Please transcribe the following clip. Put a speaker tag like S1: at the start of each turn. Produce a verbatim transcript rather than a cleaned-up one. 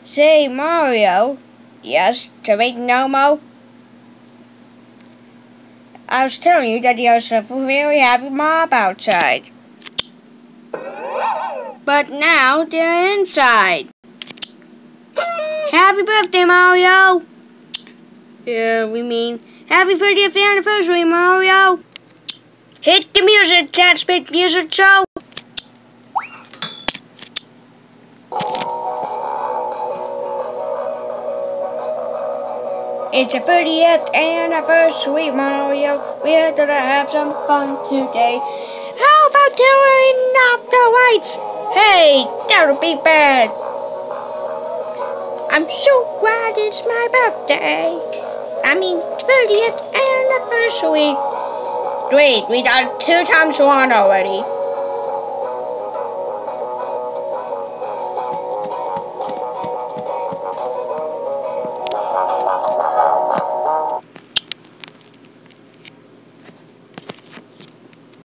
S1: Say, Mario. Yes, to make no mo. I was telling you that there's a very happy mob outside. But now they're inside. Happy birthday, Mario! Yeah, we mean happy thirtieth anniversary, Mario! Hit the music, Tatsbit Music Show! It's a thirtieth anniversary, Mario. We're gonna have some fun today. How about turning off the lights? Hey, that would be bad. I'm so glad it's my birthday. I mean, thirtieth anniversary. Wait, we got two times one already.